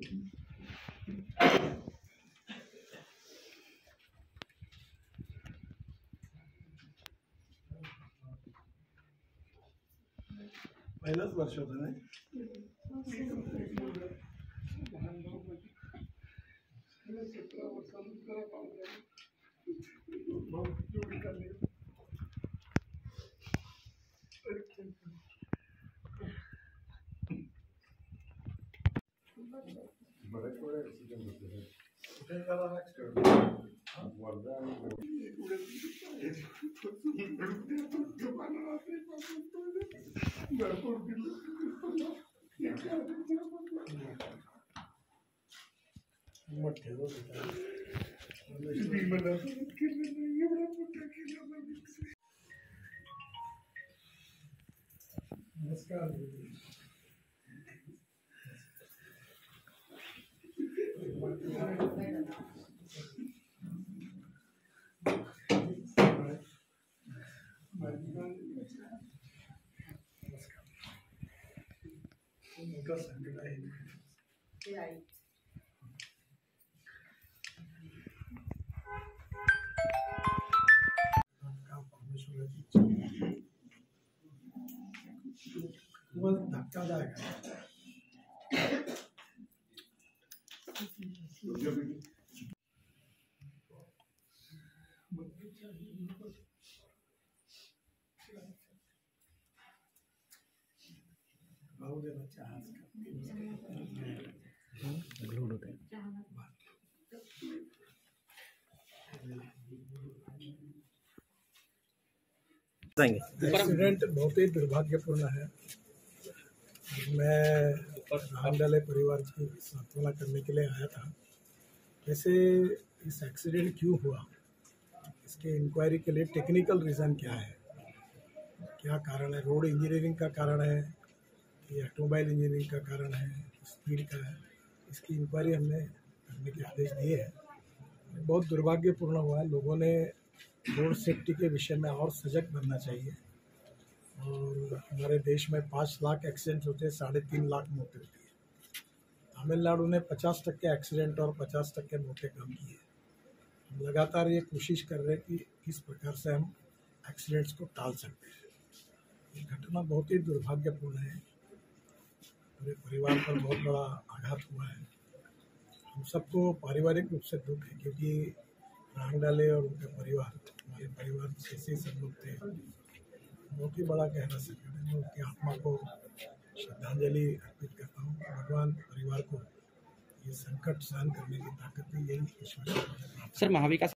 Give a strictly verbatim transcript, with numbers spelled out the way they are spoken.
पहिलाच वर्ष होतं नाही. बरेच वेळा ऍक्सिडेंट होते. नमस्कार. उनका संकट है बहुत धक्कादायक है. भाव देना चाह एक्सीडेंट बहुत ही दुर्भाग्यपूर्ण है. मैं रामडाले परिवार की सांत्वना करने के लिए आया था. वैसे इस एक्सीडेंट क्यों हुआ, इसके इंक्वायरी के लिए टेक्निकल रीज़न क्या है, क्या कारण है, रोड इंजीनियरिंग का कारण है या ऑटोमोबाइल इंजीनियरिंग का कारण है, स्पीड का है, इसकी इंक्वायरी हमने करने के आदेश दिए हैं. बहुत दुर्भाग्यपूर्ण हुआ है. लोगों ने रोड सेफ्टी के विषय में और सजग बनना चाहिए. और हमारे देश में पाँच लाख एक्सीडेंट होते हैं, साढ़े तीन लाख मौतें होती है. तमिलनाडु ने पचास टक्के एक्सीडेंट और पचास टक्के मौतें कम की है. हम लगातार ये कोशिश कर रहे हैं कि किस प्रकार से हम एक्सीडेंट्स को टाल सकते हैं. ये घटना बहुत ही दुर्भाग्यपूर्ण है. पूरे परिवार पर बहुत बड़ा आघात हुआ है. हम सबको पारिवारिक रूप से दुख है, क्योंकि रांगडाले और उनका परिवार हमारे परिवार जैसे सब लोग थे. बहुत ही बड़ा गहरा संकट है. मैं उनकी आत्मा को श्रद्धांजलि अर्पित करता हूँ. भगवान परिवार को ये संकट सहन करने की ताकत दी, यही ईश्वर सर महाविकास